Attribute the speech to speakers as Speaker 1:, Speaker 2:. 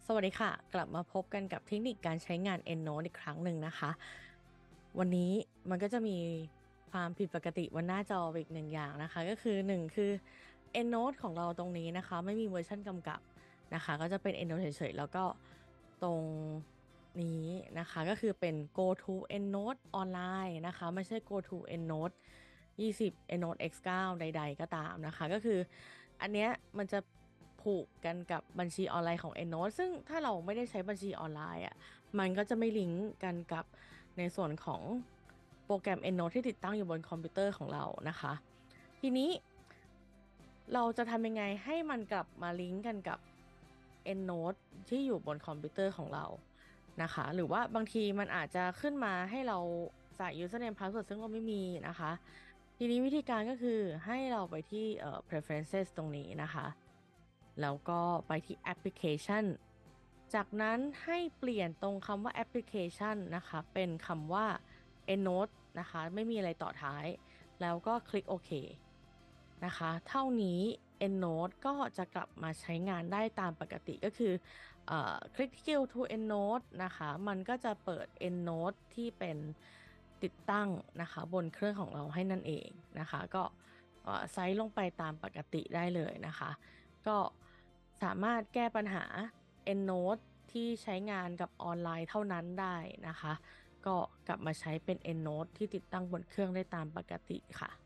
Speaker 1: สวัสดีค่ะกลับมาพบกันกับเทคนิคการใช้งาน EndNote อีกครั้งหนึ่งนะคะวันนี้มันก็จะมีความผิดปกติบนหน้าจออีกหนึ่งอย่างนะคะก็คือ1คือ EndNote ของเราตรงนี้นะคะไม่มีเวอร์ชันกำกับนะคะก็จะเป็น EndNote เฉยๆแล้วก็ตรงนี้นะคะก็คือเป็น Go to EndNote ออนไลน์นะคะไม่ใช่ Go to EndNote 20 EndNote X9 ใดๆก็ตามนะคะก็คืออันเนี้ยมันจะผูกกันกับบัญชีออนไลน์ของ EndNote ซึ่งถ้าเราไม่ได้ใช้บัญชีออนไลน์อ่ะมันก็จะไม่ลิงก์กันกับในส่วนของโปรแกรม EndNote ที่ติดตั้งอยู่บนคอมพิวเตอร์ของเรานะคะทีนี้เราจะทำยังไงให้มันกลับมาลิงก์กันกับ EndNote ที่อยู่บนคอมพิวเตอร์ของเรานะคะหรือว่าบางทีมันอาจจะขึ้นมาให้เราใส่ username password ซึ่งเราไม่มีนะคะทีนี้วิธีการก็คือให้เราไปที่preferences ตรงนี้นะคะแล้วก็ไปที่ application จากนั้นให้เปลี่ยนตรงคำว่า application นะคะเป็นคำว่า EndNote นะคะไม่มีอะไรต่อท้ายแล้วก็คลิกโอเคนะคะเท่านี้ EndNote ก็จะกลับมาใช้งานได้ตามปกติก็คือคลิกที่ Go to EndNote นะคะมันก็จะเปิด EndNote ที่เป็นติดตั้งนะคะบนเครื่องของเราให้นั่นเองนะคะก็ไซส์ลงไปตามปกติได้เลยนะคะก็สามารถแก้ปัญหา EndNote ที่ใช้งานกับออนไลน์เท่านั้นได้นะคะก็กลับมาใช้เป็น EndNote ที่ติดตั้งบนเครื่องได้ตามปกติค่ะ